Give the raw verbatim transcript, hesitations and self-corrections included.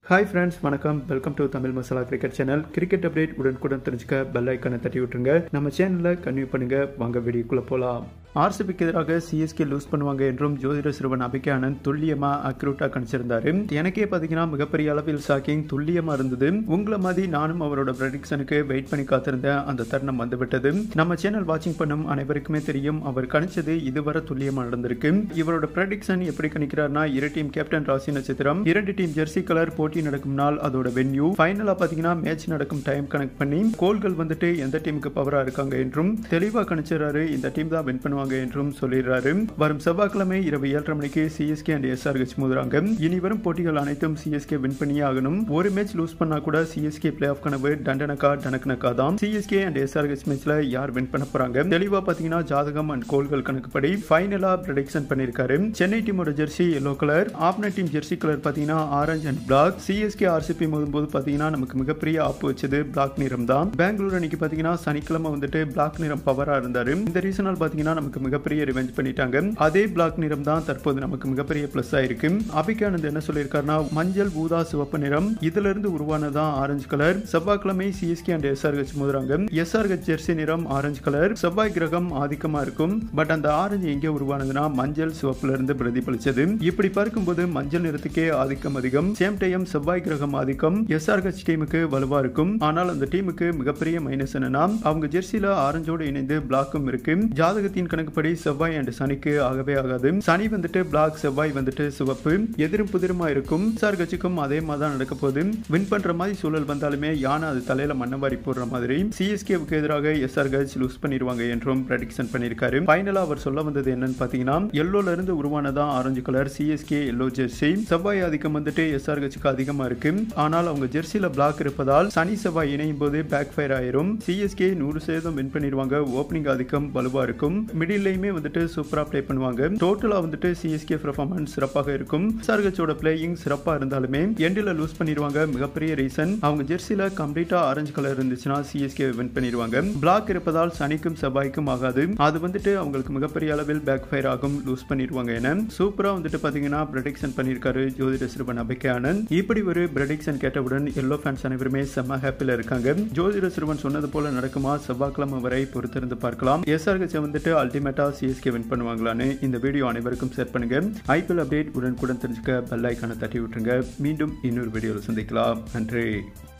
Hi friends, வணக்கம். Welcome to Tamil masala cricket channel. Cricket update உடனுக்குடன் தெரிஞ்சுக்க பெல் ஐக்கானை தட்டி விட்டுருங்க. நம்ம சேனலை கன்டினியூ பண்ணுங்க. வாங்க வீடியோக்குள்ள போலாம். ஆர்சிபிக்கு எதிராக சிஎஸ்கே லூஸ் பண்ணுவாங்க என்றும் ஜோதிட சிறுவன் அபிக்யா ஆனந்த் துல்லியமா அக்யூரேட்டா கணிச்சிருந்தாரு. எனக்கே பாத்தீங்கன்னா மிகப்பெரிய அளவில் ஷாக்கிங், துல்லியமா இருந்தது. உங்களை மாதிரி நானும் அவரோட ப்ரெடிக்ஷனுக்கு வெயிட் பண்ணி காத்திருந்தேன். அந்த தருணம் வந்துவிட்டது. நம்ம சேனல் வாட்சிங் பண்ணும் அனைவருக்குமே தெரியும், அவர் கணிச்சது இதுவரை துல்லியமா நடந்திருக்கு. இவரோட ப்ரெடிக்ஷன் எப்படி கணிக்கிறார்னா, இரு டீம் கேப்டன் ராசி நட்சத்திரம், இரண்டு டீம் ஜெர்சி கலர், போட்டி நடக்கும் நாள், அதோட வென்யூ, ஃபைனலா பாத்தீங்கன்னா மேட்ச் நடக்கும் டைம் கனெக்ட் பண்ணி கோல்கள் வந்துட்டு எந்த டீமுக்கு பவரா இருக்காங்க என்றும் தெளிவா கணிச்சாரு. இந்த டீம் தான் வின் பண்ணுவாங்க என்றும் சொல்லிடுறாரு. வரும் செவ்வாய்க்கிழமை இரவு ஏழரை மணிக்கு சிஎஸ்கே அண்ட் எஸ்ஆர்ஹெச் மோதுறாங்க. இனி வரும் போட்டிகள் அனைத்தும் சிஎஸ்கே வின் பண்ணியே ஆகணும். ஒரு மேட்ச் லூஸ் பண்ணா கூட சிஎஸ்கே பிளே ஆஃப் கனவு டண்டனக்கா டனக்கனக்கா தான். சிஎஸ்கே அண்ட் எஸ்ஆர்ஹெச் மேட்ச்ல யார் வின் பண்ண போறாங்க தெளிவா பாத்தீங்கன்னா ஜாதகம் அண்ட் கோல்கள் கணக்குப்படி ஃபைனலா ப்ரெடிக்ஷன் பண்ணிருக்காரு. சென்னை டீமோட ஜெர்சி எல்லோ கலர், ஆப்னர் டீம் ஜெர்சி கலர் பாத்தீங்கன்னா orange and black. CSK RCB மோதும்போது பாத்தீங்கன்னா நமக்கு மிகப்பெரிய ஆப்பு வச்சது பிளாக் நிறம் தான். பெங்களூர் அன்னைக்கு பாத்தீங்கன்னா சனிக்கிழமை வந்துட்டு பிளாக் நிறம் பவரா இருந்தாரு. இந்த ரீசனால் பாத்தீங்கன்னா நமக்கு மிகப்பெரிய ரிவெஞ்ச் பண்ணிட்டாங்க. அதே பிளாக் நிறம் தான் தற்போது நமக்கு மிகப்பெரிய பிளஸ் ஆயிருக்கு. அபிக்யா ஆனந்த் என்ன சொல்லியிருக்காருன்னா, மஞ்சள், ஊதா, சிவப்பு நிறம் இதுல இருந்து உருவானதான் ஆரஞ்சு கலர். செவ்வாய்க்கிழமை சிஎஸ்கே அண்ட் எஸ்ஆர்ஹெச் மோதுறாங்க. எஸ்ஆர்ஹெச் ஜெர்சி நிறம் ஆரஞ்சு கலர். செவ்வாய் கிரகம் ஆதிக்கமா இருக்கும். பட் அந்த ஆரஞ்சு எங்கே உருவானதுன்னா மஞ்சள் சிவப்புல இருந்து பிரதிபலிச்சது. இப்படி பார்க்கும்போது மஞ்சள் நிறத்துக்கே ஆதிக்கம் அதிகம். சேம் டைம் செவ்வாய் கிரகம் ஆதிக்கம் எஸ்ஆர்ஹெச் டீமுக்கு வலுவா இருக்கும். ஆனால் அந்த டீமுக்கு மிகப்பெரிய மைனஸ் என்னன்னா, அவங்க ஜெர்சில ஆரஞ்சோடு இணைந்து பிளாக்கும் இருக்கு. ஜாதகத்தின் கணக்குப்படி செவ்வாய் அண்ட் சனிக்கு ஆகவே ஆகாது. சனி வந்துட்டு பிளாக், செவ்வாய் வந்துட்டு சிவப்பு, எதிரும் புதிருமா இருக்கும். எஸ்ஆர்ஹெச்சுக்கும் அதே மாதிரி தான் நடக்க போகுது. வின் பண்ற மாதிரி சூழல் வந்தாலுமே யானை அது தலையில மண்ணவாரி போடுற மாதிரி சிஎஸ்கேவுக்கு எதிராக எஸ்ஆர்ஹெச் லூஸ் பண்ணிடுவாங்க என்றும் ப்ரெடிக்ஷன் பண்ணிருக்காரு. ஃபைனலா அவர் சொல்ல வந்தது என்னன்னு பாத்தீங்கன்னா, எல்லோல இருந்து உருவானதான் orange colour. CSK yellow jersey. செவ்வாய் ஆதிக்கம் வந்துட்டு எஸ்ஆர்ஹெச்சுக்கு அதிகமா இருக்கு. ஆனால் அவங்க ஜெர்சில பிளாக் இருப்பதால் சனி செவ்வாய் இணையும் போது பேக் ஃபயர் ஆயிரும். சிஎஸ்கே நூறு சதவீதம் வின் பண்ணிடுவாங்க. ஓப்பனிங் ஆதிக்கம் வலுவா இருக்கும். மிடில்லையுமே வந்துட்டு சூப்பரா ப்ளே பண்ணுவாங்க. டோட்டலா வந்துட்டு சிஎஸ்கே பெர்ஃபார்மன்ஸ் சிறப்பாக இருக்கும். எஸ்ஆர்ஹெச்சோட பிளேயிங் சிறப்பா இருந்தாலுமே எண்டில் லூஸ் பண்ணிடுவாங்க. மிகப்பெரிய ரீசன், அவங்க ஜெர்சில கம்ப்ளீட்டா ஆரஞ்சு கலர் இருந்துச்சுன்னா சிஎஸ்கே வின் பண்ணிடுவாங்க. பிளாக் இருப்பதால் சனிக்கும் செவ்வாய்க்கும் ஆகாது. அது வந்துட்டு அவங்களுக்கு மிகப்பெரிய அளவில் பேக் ஃபயர் ஆகும். லூஸ் பண்ணிடுவாங்க என சூப்பரா வந்துட்டு பாத்தீங்கன்னா ப்ரெடிக்ஷன் பண்ணிருக்காரு ஜோதிட சிறுவன் அபிக்யா ஆனந்த். இப்படி ஒரு ப்ரெடிக்ஷன் கேட்டவுடன் எல்லோ ஃபேன்ஸ் அனைவருமே செம்ம ஹாப்பில இருக்காங்க. ஜோதிட சிறுவன் சொன்னது போல நடக்குமா செவ்வாய்க்கிழமை வரை பொறுத்திருந்து பார்க்கலாம். எஸ்ஆர்ஹெச் வந்துட்டு அல்டிமேட்டா சிஎஸ்கே வின் பண்ணுவாங்களான்னு இந்த வீடியோ அனைவருக்கும் ஷேர் பண்ணுங்க. ஐபிஎல் அப்டேட் உடனுக்குடன் தெரிஞ்சுக்க பெல் ஐக்கானை தட்டி விட்டுருங்க. மீண்டும் இன்னொரு வீடியோவில் சந்திக்கலாம். நன்றி.